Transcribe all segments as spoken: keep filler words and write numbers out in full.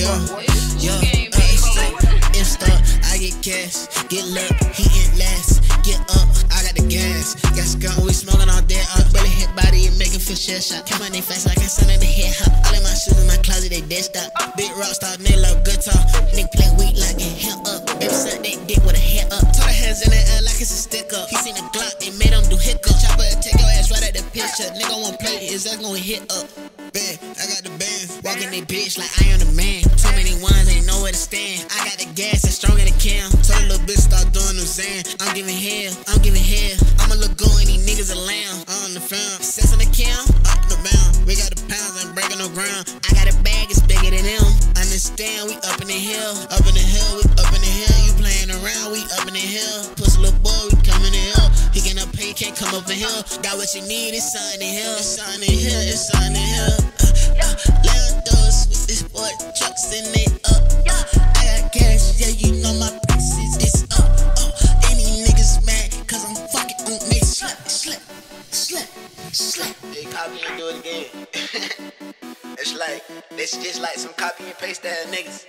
Yeah, yeah, uh, it's stuck. I get cash, get luck, he ain't last. Get up, I got the gas. Got skunk, we smoking all day up. Really hit body and making feel shell shot. Come on, they fast like I sound in the head hop. All in my shoes in my closet, they dead stop. Big rock star, they love good talk. Nigga play weak like a hair up. Baby suck that dick with a hair up. Told her hands in the air like it's a stick up. He seen the Glock, it made him do hiccup. Chopper take your ass right at the picture. Nigga won't play, his ass gonna hit up. Bad, I got the bands. Walking they bitch like I am the man. Too many ones, ain't know where to stand. I got the gas, that's stronger than Cam. Told the little bitch start doing them Zan. I'm giving hell, I'm giving hell. I'ma look good and these niggas a lamb. On the film, six on the cam, up the bound. We got the pounds, ain't breaking no ground. I got a bag, it's bigger than them. Understand, we up in the hill. Up in the hill, we up in the hill. You playing around, we up in the hill. Pussy little boy, we come in the hill. He can't up pay, can't come up the hill. Got what you need, it's something in here. It's something in here, it's something in here. Uh, uh, Landos with this boy, trucks in it up. Uh, I got cash, yeah, you know my prices, it's up. Uh, any niggas mad, cause I'm fucking on me. Slap, slap, slap, slap. They copy and do it again. It's like, it's just like some copy and paste that niggas.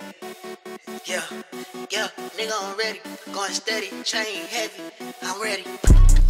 Yeah, yeah, nigga, I'm ready. Going steady, chain heavy, I'm ready.